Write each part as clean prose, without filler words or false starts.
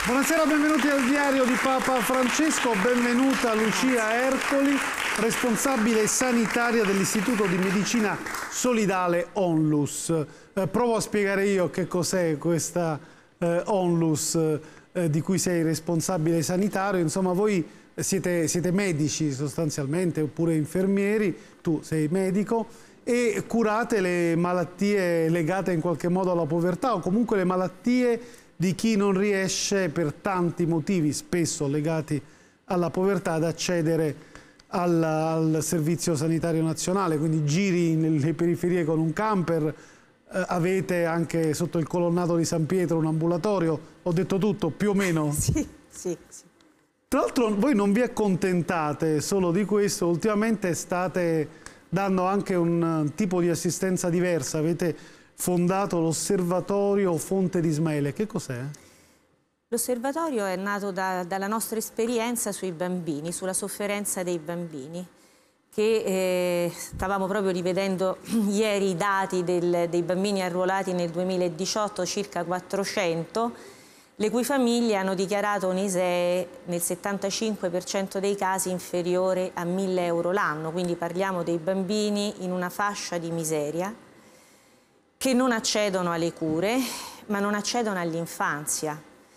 Buonasera, benvenuti al diario di Papa Francesco, benvenuta Lucia Ercoli, responsabile sanitaria dell'Istituto di Medicina Solidale Onlus. Provo a spiegare io che cos'è questa Onlus di cui sei responsabile sanitario. Insomma, voi siete medici sostanzialmente, oppure infermieri, tu sei medico, e curate le malattie legate in qualche modo alla povertà o comunque le malattie di chi non riesce per tanti motivi, spesso legati alla povertà, ad accedere al Servizio Sanitario Nazionale. Quindi giri nelle periferie con un camper, avete anche sotto il colonnato di San Pietro un ambulatorio. Ho detto tutto, più o meno? Sì. Tra l'altro voi non vi accontentate solo di questo, ultimamente state dando anche un tipo di assistenza diversa, avete fondato l'Osservatorio Fonte di Ismaele. Che cos'è? L'osservatorio è nato dalla nostra esperienza sui bambini, sulla sofferenza dei bambini, che stavamo proprio rivedendo ieri i dati dei bambini arruolati nel 2018, circa 400, le cui famiglie hanno dichiarato un ISEE nel 75% dei casi inferiore a 1.000 euro l'anno, quindi parliamo dei bambini in una fascia di miseria, che non accedono alle cure, ma non accedono all'infanzia.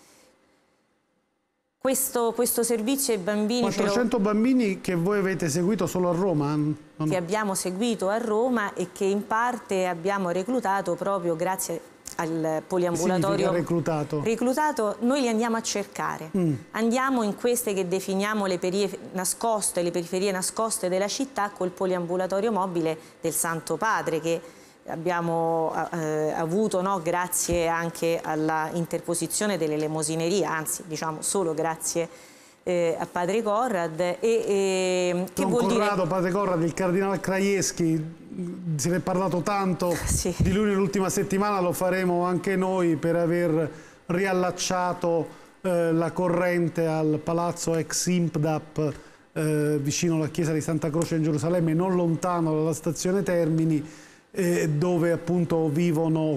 Questo servizio ai bambini... 400 bambini che voi avete seguito solo a Roma? Che abbiamo seguito a Roma e che in parte abbiamo reclutato proprio grazie al poliambulatorio. Reclutato, noi li andiamo a cercare. Andiamo in queste che definiamo le periferie nascoste della città col poliambulatorio mobile del Santo Padre, che abbiamo avuto, no, grazie anche alla interposizione delle elemosinerie, anzi diciamo solo grazie a Padre Corrad. Che vuol Corrado, dire... Padre Corrad, il cardinale Krajewski, se ne è parlato tanto sì. Di lui nell'ultima settimana, lo faremo anche noi per aver riallacciato la corrente al palazzo ex Impdap vicino alla chiesa di Santa Croce in Gerusalemme, non lontano dalla stazione Termini, dove appunto vivono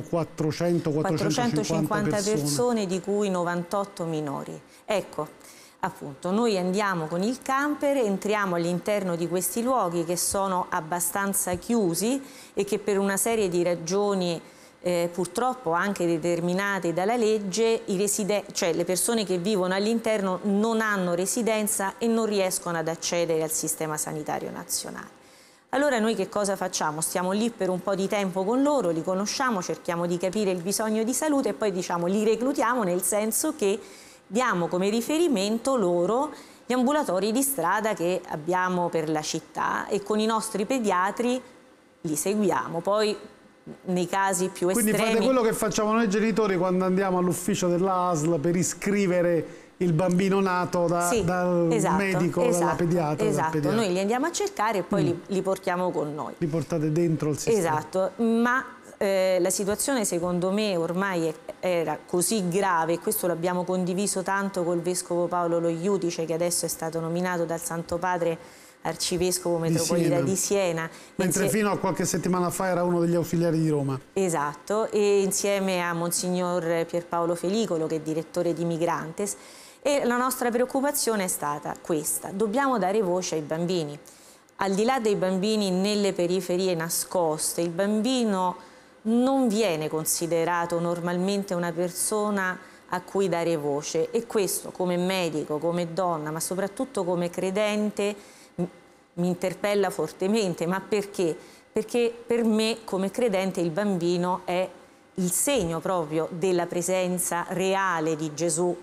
450 persone, di cui 98 minori. Ecco, appunto, noi andiamo con il camper, entriamo all'interno di questi luoghi che sono abbastanza chiusi e che per una serie di ragioni purtroppo anche determinate dalla legge, cioè le persone che vivono all'interno non hanno residenza e non riescono ad accedere al sistema sanitario nazionale. Allora noi che cosa facciamo? Stiamo lì per un po' di tempo con loro, li conosciamo, cerchiamo di capire il bisogno di salute e poi diciamo li reclutiamo, nel senso che diamo come riferimento loro gli ambulatori di strada che abbiamo per la città e con i nostri pediatri li seguiamo. Poi nei casi più estremi... Quindi fate quello che facciamo noi genitori quando andiamo all'ufficio della ASL per iscrivere il bambino nato dal medico, dalla pediatra. Esatto, noi li andiamo a cercare e poi li portiamo con noi. Li portate dentro il sistema. Esatto, ma la situazione secondo me ormai era così grave, e questo l'abbiamo condiviso tanto col Vescovo Paolo Lo Iudice, che adesso è stato nominato dal Santo Padre Arcivescovo Metropolita di Siena. Mentre fino a qualche settimana fa era uno degli ausiliari di Roma. Esatto, e insieme a Monsignor Pierpaolo Felicolo, che è direttore di Migrantes. E la nostra preoccupazione è stata questa: dobbiamo dare voce ai bambini. Al di là dei bambini nelle periferie nascoste, il bambino non viene considerato normalmente una persona a cui dare voce, e questo come medico, come donna, ma soprattutto come credente mi interpella fortemente. Ma perché? Perché per me come credente il bambino è il segno proprio della presenza reale di Gesù,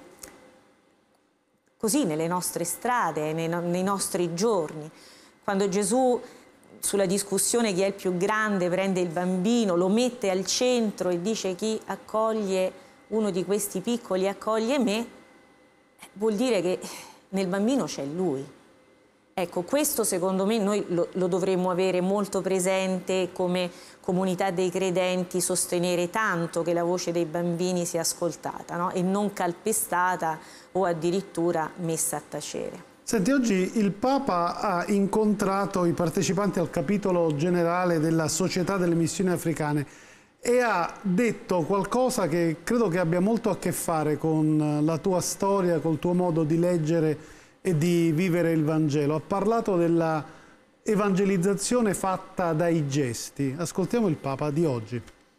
così nelle nostre strade, nei nostri giorni. Quando Gesù, sulla discussione chi è il più grande, prende il bambino, lo mette al centro e dice: chi accoglie uno di questi piccoli accoglie me, vuol dire che nel bambino c'è Lui. Ecco, questo secondo me noi lo dovremmo avere molto presente come comunità dei credenti, sostenere tanto che la voce dei bambini sia ascoltata, no? E non calpestata o addirittura messa a tacere. Senti, oggi il Papa ha incontrato i partecipanti al capitolo generale della Società delle Missioni Africane e ha detto qualcosa che credo che abbia molto a che fare con la tua storia, col tuo modo di leggere e di vivere il Vangelo. Ha parlato della evangelizzazione fatta dai gesti. Ascoltiamo il Papa di oggi.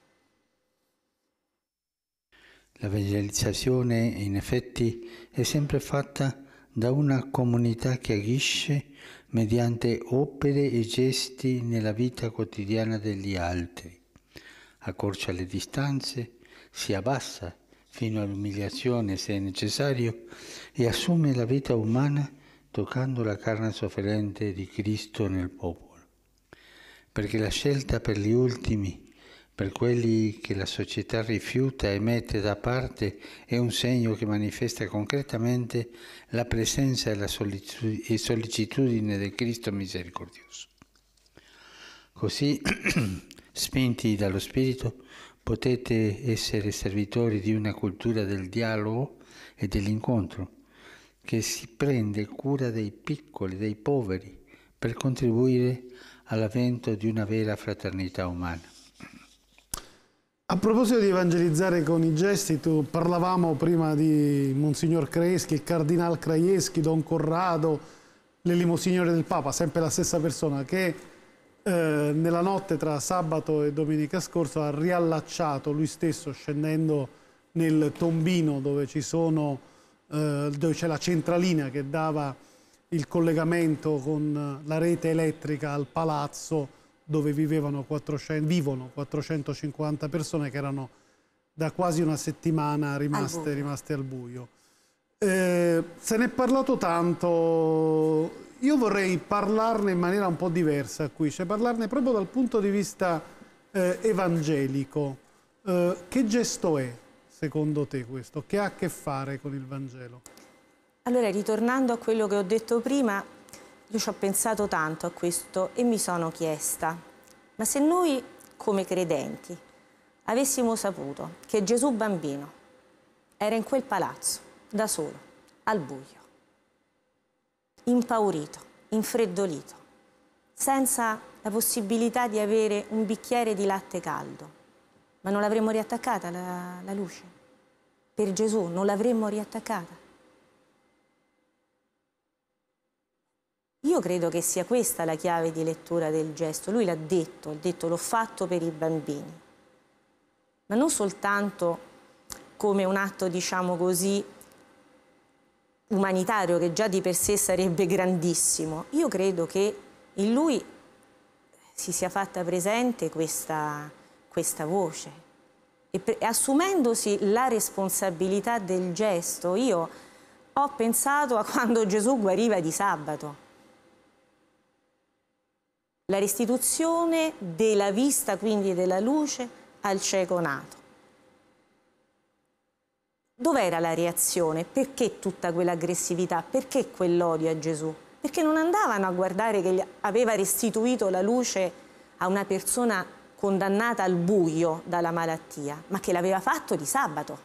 L'evangelizzazione in effetti è sempre fatta da una comunità che agisce mediante opere e gesti nella vita quotidiana degli altri. Accorcia le distanze, si abbassa fino all'umiliazione se è necessario e assume la vita umana toccando la carne sofferente di Cristo nel popolo. Perché la scelta per gli ultimi, per quelli che la società rifiuta e mette da parte, è un segno che manifesta concretamente la presenza e la sollecitudine del Cristo misericordioso. Così, spinti dallo Spirito, potete essere servitori di una cultura del dialogo e dell'incontro, che si prende cura dei piccoli, dei poveri, per contribuire all'avvento di una vera fraternità umana. A proposito di evangelizzare con i gesti, parlavamo prima di Monsignor Krajewski, il Cardinal Krajewski, Don Corrado, l'elemosignore del Papa, sempre la stessa persona che nella notte tra sabato e domenica scorso ha riallacciato lui stesso scendendo nel tombino dove dove c'è la centralina che dava il collegamento con la rete elettrica al palazzo dove vivono 450 persone che erano da quasi una settimana rimaste al buio. Se ne è parlato tanto, io vorrei parlarne in maniera un po' diversa qui, cioè parlarne proprio dal punto di vista evangelico. Che gesto è, secondo te, questo? Che ha a che fare con il Vangelo? Allora, ritornando a quello che ho detto prima, io ci ho pensato tanto a questo e mi sono chiesta, ma se noi come credenti avessimo saputo che Gesù bambino era in quel palazzo, da solo, al buio, impaurito, infreddolito, senza la possibilità di avere un bicchiere di latte caldo, ma non l'avremmo riattaccata la luce? Per Gesù non l'avremmo riattaccata? Io credo che sia questa la chiave di lettura del gesto. Lui l'ha detto, ha detto l'ho fatto per i bambini, ma non soltanto come un atto, diciamo così, umanitario, che già di per sé sarebbe grandissimo. Io credo che in lui si sia fatta presente questa voce e assumendosi la responsabilità del gesto, io ho pensato a quando Gesù guariva di sabato. La restituzione della vista, quindi della luce, al cieco nato. Dov'era la reazione? Perché tutta quell'aggressività? Perché quell'odio a Gesù? Perché non andavano a guardare che gli aveva restituito la luce a una persona condannata al buio dalla malattia, ma che l'aveva fatto di sabato.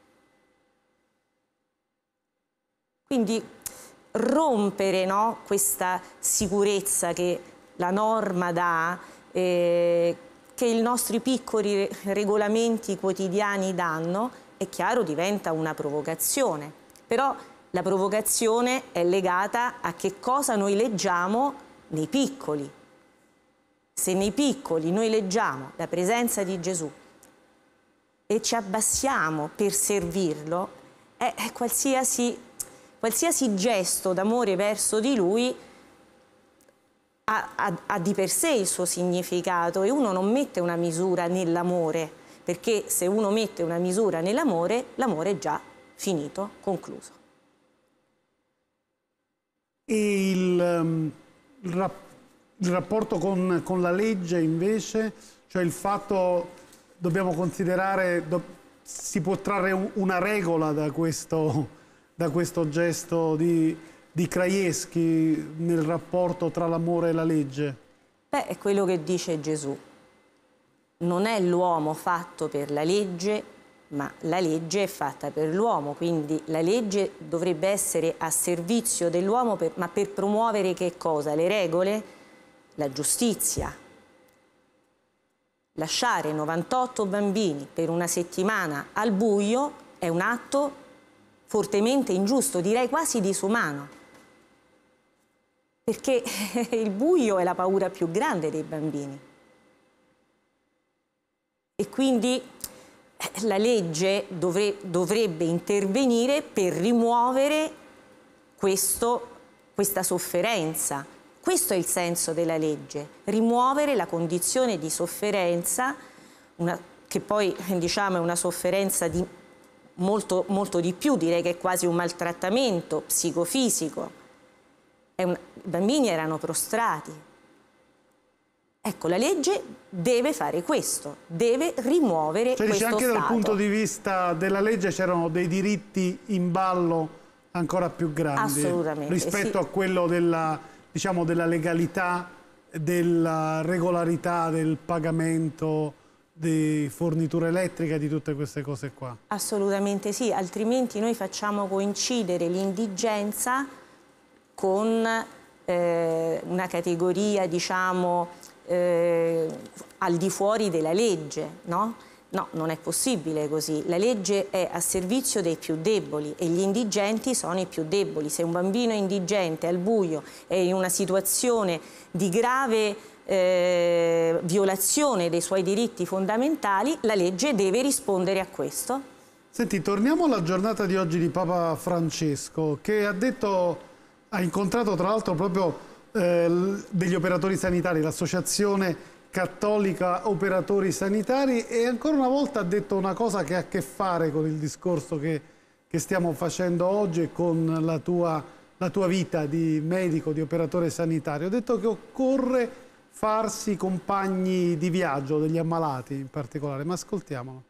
Quindi rompere, no, questa sicurezza che la norma dà, che i nostri piccoli regolamenti quotidiani danno, è chiaro, diventa una provocazione. Però la provocazione è legata a che cosa noi leggiamo nei piccoli. Se nei piccoli noi leggiamo la presenza di Gesù e ci abbassiamo per servirlo, qualsiasi gesto d'amore verso di Lui ha di per sé il suo significato, e uno non mette una misura nell'amore, perché se uno mette una misura nell'amore, l'amore è già finito, concluso. E il rapporto con la legge invece, cioè il fatto, dobbiamo considerare, si può trarre una regola da questo gesto di Krajewski nel rapporto tra l'amore e la legge? Beh, è quello che dice Gesù. Non è l'uomo fatto per la legge, ma la legge è fatta per l'uomo, quindi la legge dovrebbe essere a servizio dell'uomo, ma per promuovere che cosa? Le regole? La giustizia. Lasciare 98 bambini per una settimana al buio è un atto fortemente ingiusto, direi quasi disumano, perché il buio è la paura più grande dei bambini. E quindi la legge dovrebbe intervenire per rimuovere questa sofferenza. Questo è il senso della legge, rimuovere la condizione di sofferenza, che poi diciamo è una sofferenza di molto, molto di più, direi che è quasi un maltrattamento psicofisico. I bambini erano prostrati. Ecco, la legge deve fare questo, deve rimuovere questo stato. Anche dal punto di vista della legge c'erano dei diritti in ballo ancora più grandi rispetto a quello della legalità, della regolarità del pagamento di fornitura elettrica e di tutte queste cose qua. Assolutamente sì, altrimenti noi facciamo coincidere l'indigenza con una categoria, diciamo, al di fuori della legge, no? No, non è possibile così. La legge è a servizio dei più deboli e gli indigenti sono i più deboli. Se un bambino indigente al buio è in una situazione di grave violazione dei suoi diritti fondamentali, la legge deve rispondere a questo. Senti, torniamo alla giornata di oggi di Papa Francesco, che ha incontrato tra l'altro proprio degli operatori sanitari, l'associazione cattolica operatori sanitari, e ancora una volta ha detto una cosa che ha a che fare con il discorso che stiamo facendo oggi e con la tua vita di medico, di operatore sanitario. Ha detto che occorre farsi compagni di viaggio degli ammalati in particolare, ma ascoltiamolo.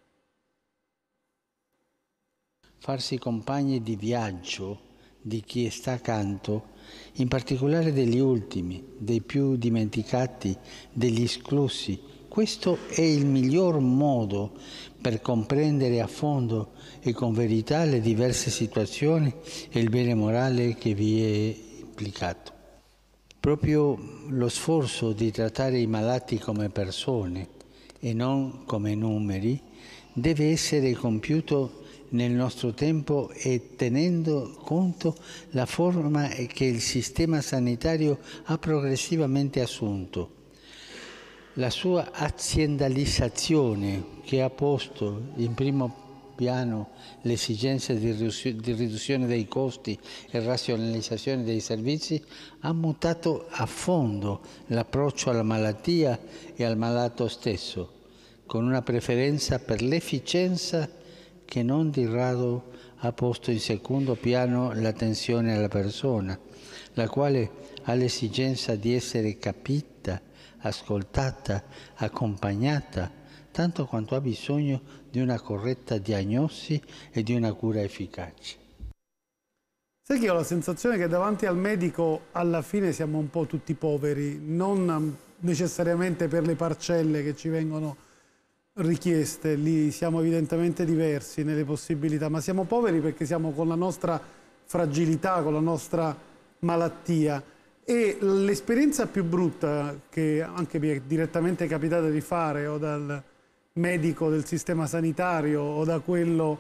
Farsi compagni di viaggio di chi sta accanto, in particolare degli ultimi, dei più dimenticati, degli esclusi. Questo è il miglior modo per comprendere a fondo e con verità le diverse situazioni e il bene morale che vi è implicato. Proprio lo sforzo di trattare i malati come persone e non come numeri deve essere compiuto nel nostro tempo e tenendo conto la forma che il sistema sanitario ha progressivamente assunto. La sua aziendalizzazione, che ha posto in primo piano le esigenze di riduzione dei costi e razionalizzazione dei servizi, ha mutato a fondo l'approccio alla malattia e al malato stesso, con una preferenza per l'efficienza che non di rado ha posto in secondo piano l'attenzione alla persona, la quale ha l'esigenza di essere capita, ascoltata, accompagnata, tanto quanto ha bisogno di una corretta diagnosi e di una cura efficace. Sai che ho la sensazione che davanti al medico alla fine siamo un po' tutti poveri, non necessariamente per le parcelle che ci vengono richieste, lì siamo evidentemente diversi nelle possibilità, ma siamo poveri perché siamo con la nostra fragilità, con la nostra malattia. E l'esperienza più brutta che anche mi è direttamente capitata di fare, o dal medico del sistema sanitario o da quello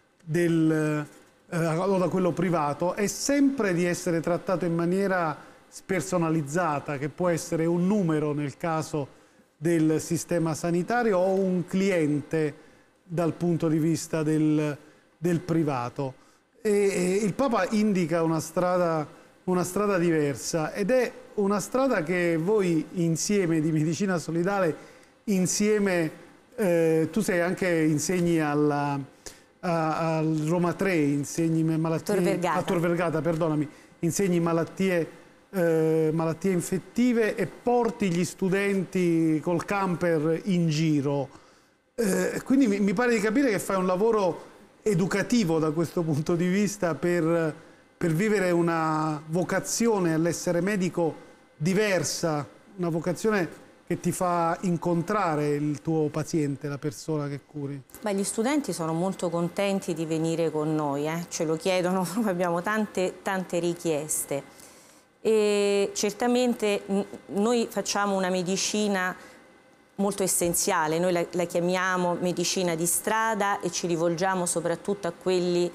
privato, è sempre di essere trattato in maniera spersonalizzata, che può essere un numero nel caso del sistema sanitario o un cliente dal punto di vista del privato. E il Papa indica una strada diversa, ed è una strada che voi insieme di Medicina Solidale, insieme, tu insegni al Roma 3, insegni malattie, a Tor Vergata, perdonami, insegni malattie infettive e porti gli studenti col camper in giro. Quindi mi pare di capire che fai un lavoro educativo da questo punto di vista per vivere una vocazione all'essere medico diversa, una vocazione che ti fa incontrare il tuo paziente, la persona che curi. Beh, gli studenti sono molto contenti di venire con noi, ce lo chiedono, abbiamo tante richieste. E certamente noi facciamo una medicina molto essenziale. Noi la chiamiamo medicina di strada e ci rivolgiamo soprattutto a quelli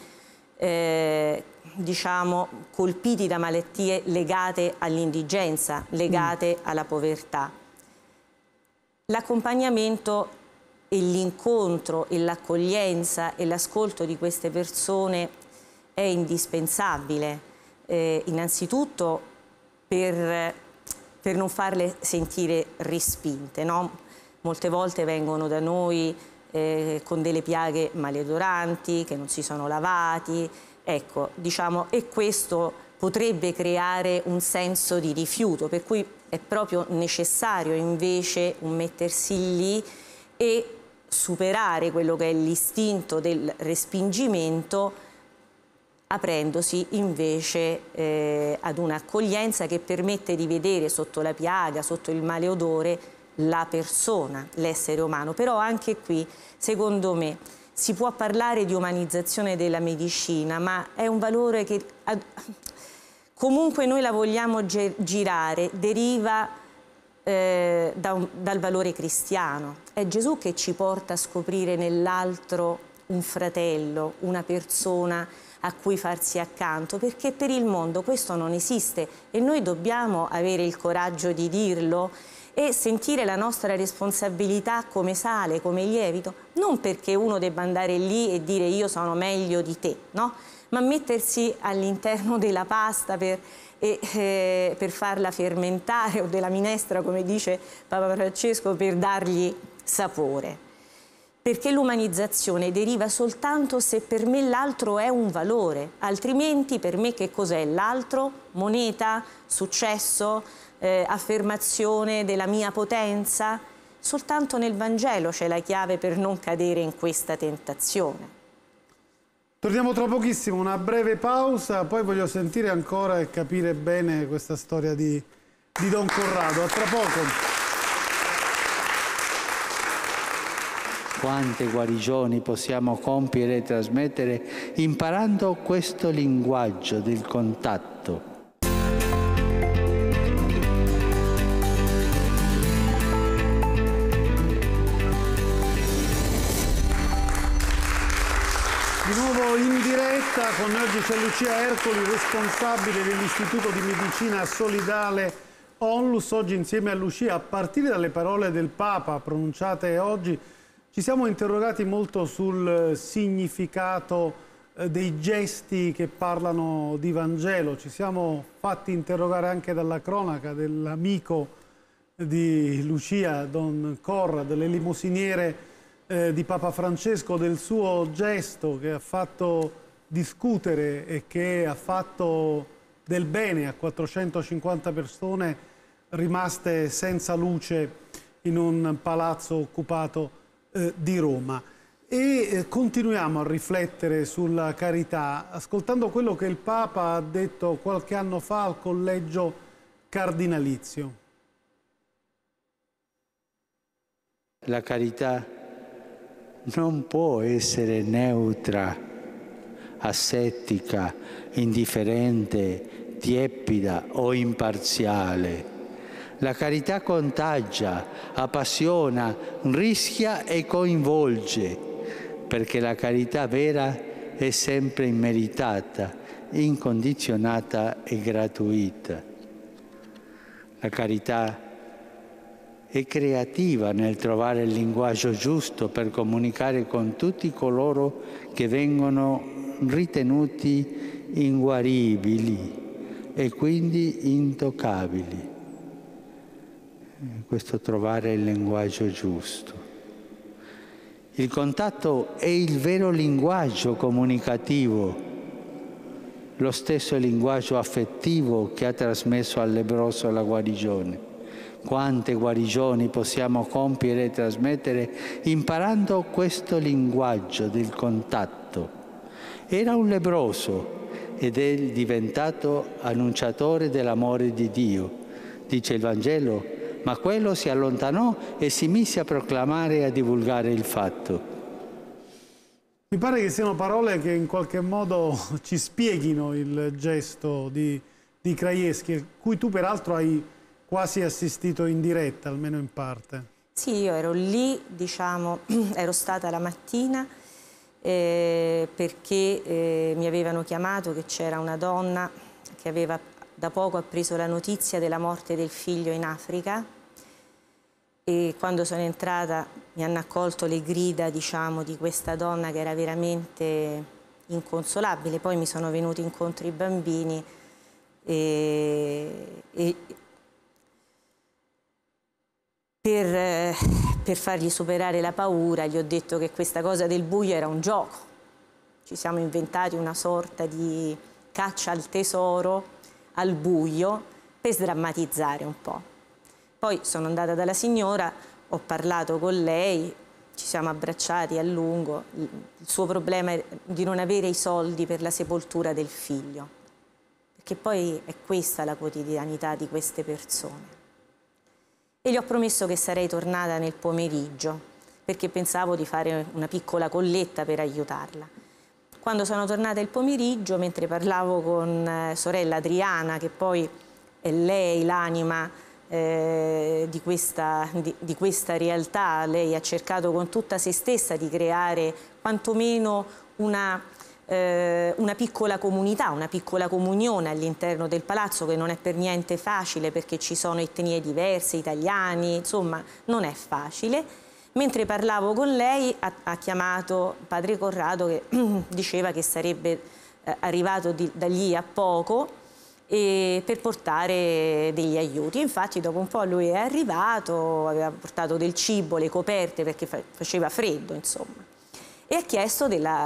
diciamo colpiti da malattie legate all'indigenza, legate alla povertà. L'accompagnamento e l'incontro e l'accoglienza e l'ascolto di queste persone è indispensabile, innanzitutto per non farle sentire respinte, no? Molte volte vengono da noi con delle piaghe maleodoranti, che non si sono lavati, ecco, diciamo, e questo potrebbe creare un senso di rifiuto, per cui è proprio necessario invece un mettersi lì e superare quello che è l'istinto del respingimento, aprendosi invece ad un'accoglienza che permette di vedere sotto la piaga, sotto il maleodore, la persona, l'essere umano. Però anche qui, secondo me, si può parlare di umanizzazione della medicina, ma è un valore che comunque noi la vogliamo girare, deriva dal valore cristiano. È Gesù che ci porta a scoprire nell'altro un fratello, una persona a cui farsi accanto, perché per il mondo questo non esiste e noi dobbiamo avere il coraggio di dirlo e sentire la nostra responsabilità come sale, come lievito, non perché uno debba andare lì e dire io sono meglio di te, no? Ma mettersi all'interno della pasta per farla fermentare, o della minestra, come dice Papa Francesco, per dargli sapore. Perché l'umanizzazione deriva soltanto se per me l'altro è un valore, altrimenti per me che cos'è l'altro? Moneta? Successo? Affermazione della mia potenza? Soltanto nel Vangelo c'è la chiave per non cadere in questa tentazione. Torniamo tra pochissimo, una breve pausa, poi voglio sentire ancora e capire bene questa storia di Don Corrado. A tra poco. Quante guarigioni possiamo compiere e trasmettere imparando questo linguaggio del contatto. Di nuovo in diretta, con noi oggi c'è Lucia Ercoli, responsabile dell'Istituto di Medicina Solidale Onlus. Oggi insieme a Lucia, a partire dalle parole del Papa pronunciate oggi, ci siamo interrogati molto sul significato dei gesti che parlano di Vangelo. Ci siamo fatti interrogare anche dalla cronaca dell'amico di Lucia, Don Corra, dell'elemosiniere di Papa Francesco, del suo gesto che ha fatto discutere e che ha fatto del bene a 450 persone rimaste senza luce in un palazzo occupato di Roma. E continuiamo a riflettere sulla carità, ascoltando quello che il Papa ha detto qualche anno fa al collegio cardinalizio. La carità non può essere neutra, asettica, indifferente, tiepida o imparziale. La carità contagia, appassiona, rischia e coinvolge, perché la carità vera è sempre immeritata, incondizionata e gratuita. La carità è creativa nel trovare il linguaggio giusto per comunicare con tutti coloro che vengono ritenuti inguaribili e quindi intoccabili. Questo trovare il linguaggio giusto. Il contatto è il vero linguaggio comunicativo, lo stesso linguaggio affettivo che ha trasmesso al lebbroso la guarigione. Quante guarigioni possiamo compiere e trasmettere imparando questo linguaggio del contatto. Era un lebbroso ed è diventato annunciatore dell'amore di Dio, dice il Vangelo, ma quello si allontanò e si mise a proclamare e a divulgare il fatto. Mi pare che siano parole che in qualche modo ci spieghino il gesto di Krajewski, a cui tu peraltro hai quasi assistito in diretta, almeno in parte. Sì, io ero lì, diciamo, ero stata la mattina perché mi avevano chiamato che c'era una donna che aveva da poco appreso la notizia della morte del figlio in Africa, e quando sono entrata mi hanno accolto le grida, diciamo, di questa donna che era veramente inconsolabile. Poi mi sono venuti incontro i bambini per fargli superare la paura gli ho detto che questa cosa del buio era un gioco. Ci siamo inventati una sorta di caccia al tesoro, al buio, per sdrammatizzare un po'. Poi sono andata dalla signora, ho parlato con lei, ci siamo abbracciati a lungo. Il suo problema è di non avere i soldi per la sepoltura del figlio, perché poi è questa la quotidianità di queste persone. E gli ho promesso che sarei tornata nel pomeriggio, perché pensavo di fare una piccola colletta per aiutarla. Quando sono tornata il pomeriggio, mentre parlavo con sorella Adriana, che poi è lei l'anima di questa realtà, lei ha cercato con tutta se stessa di creare quantomeno una piccola comunità, una piccola comunione all'interno del palazzo, che non è per niente facile perché ci sono etnie diverse, italiani, insomma non è facile. Mentre parlavo con lei ha chiamato padre Corrado, che diceva che sarebbe arrivato da lì a poco per portare degli aiuti. Infatti dopo un po' lui è arrivato, aveva portato del cibo, le coperte perché faceva freddo, insomma, e ha chiesto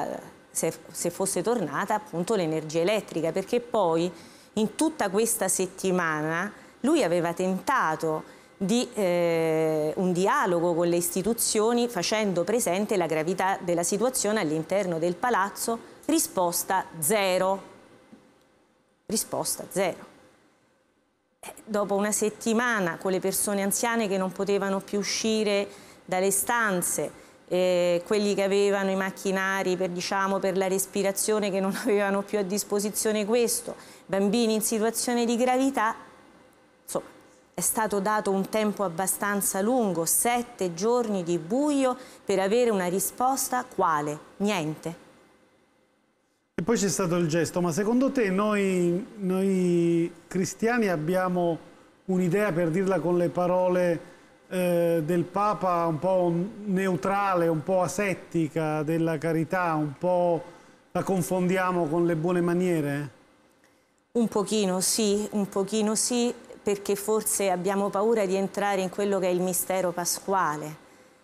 se fosse tornata appunto l'energia elettrica, perché poi in tutta questa settimana lui aveva tentato di un dialogo con le istituzioni, facendo presente la gravità della situazione all'interno del palazzo. Risposta zero. Risposta zero. Dopo una settimana, con le persone anziane che non potevano più uscire dalle stanze, quelli che avevano i macchinari per la respirazione che non avevano più a disposizione questo, bambini in situazione di gravità, insomma, è stato dato un tempo abbastanza lungo, 7 giorni di buio per avere una risposta. Quale? Niente. E poi c'è stato il gesto, ma secondo te noi cristiani abbiamo un'idea, per dirla con le parole del Papa, un po' neutrale, un po' asettica della carità, un po' la confondiamo con le buone maniere? Un pochino sì, perché forse abbiamo paura di entrare in quello che è il mistero pasquale.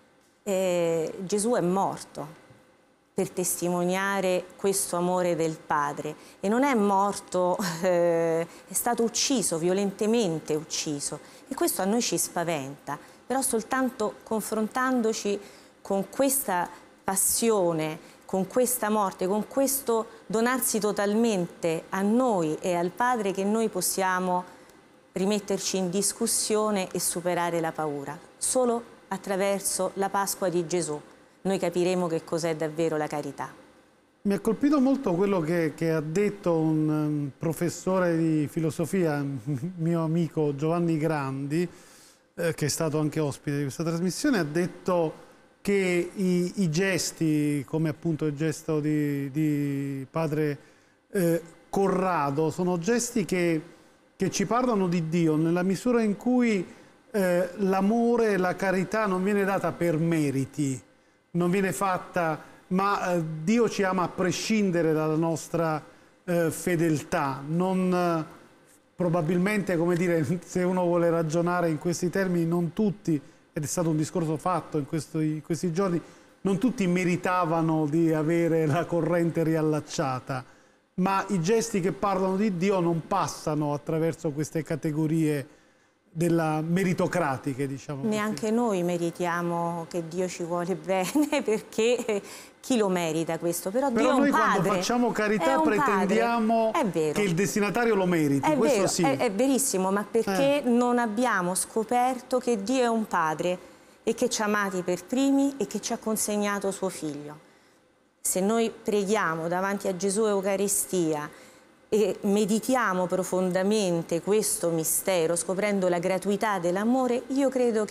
Gesù è morto per testimoniare questo amore del Padre, e non è morto, è stato ucciso, violentemente ucciso, e questo a noi ci spaventa. Però soltanto confrontandoci con questa passione, con questa morte, con questo donarsi totalmente a noi e al Padre, che noi possiamo rimetterci in discussione e superare la paura. Solo attraverso la Pasqua di Gesù noi capiremo che cos'è davvero la carità. Mi ha colpito molto quello che ha detto un professore di filosofia, mio amico Giovanni Grandi, che è stato anche ospite di questa trasmissione. Ha detto che i gesti, come appunto il gesto di padre Corrado, sono gesti che ci parlano di Dio, nella misura in cui l'amore e la carità non viene data per meriti, non viene fatta, ma Dio ci ama a prescindere dalla nostra fedeltà. Probabilmente, come dire, se uno vuole ragionare in questi termini, non tutti, ed è stato un discorso fatto in questi giorni, non tutti meritavano di avere la corrente riallacciata, ma i gesti che parlano di Dio non passano attraverso queste categorie della meritocratiche, diciamo così. Neanche noi meritiamo che Dio ci vuole bene, perché chi lo merita questo? Però Dio è un noi padre. Quando facciamo carità pretendiamo che il destinatario lo meriti, questo vero, sì. È verissimo, ma perché non abbiamo scoperto che Dio è un padre e che ci ha amati per primi e che ci ha consegnato suo figlio. Se noi preghiamo davanti a Gesù Eucaristia e meditiamo profondamente questo mistero, scoprendo la gratuità dell'amore, io credo che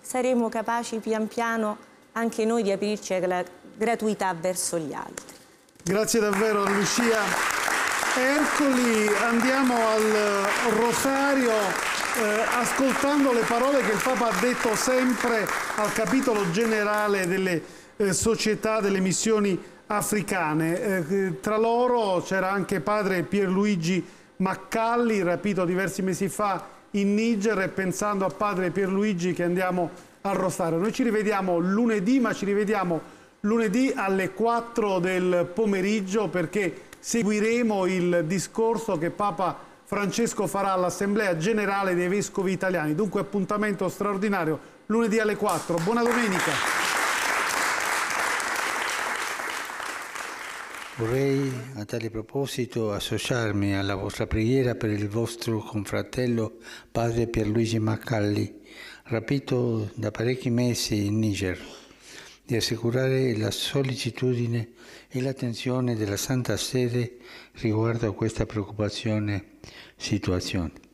saremo capaci pian piano anche noi di aprirci alla gratuità verso gli altri. Grazie davvero a Lucia Ercoli. Andiamo al rosario ascoltando le parole che il Papa ha detto sempre al capitolo generale delle società delle missioni africane. Tra loro c'era anche padre Pierluigi Maccalli, rapito diversi mesi fa in Niger, e pensando a padre Pierluigi che andiamo al rosario. Noi ci rivediamo lunedì, ma ci rivediamo lunedì alle 4 del pomeriggio, perché seguiremo il discorso che Papa Francesco farà all'Assemblea Generale dei Vescovi Italiani. Dunque appuntamento straordinario lunedì alle 4. Buona domenica. Vorrei a tale proposito associarmi alla vostra preghiera per il vostro confratello padre Pierluigi Maccalli, rapito da parecchi mesi in Niger, di assicurare la sollecitudine e l'attenzione della Santa Sede riguardo a questa preoccupante situazione.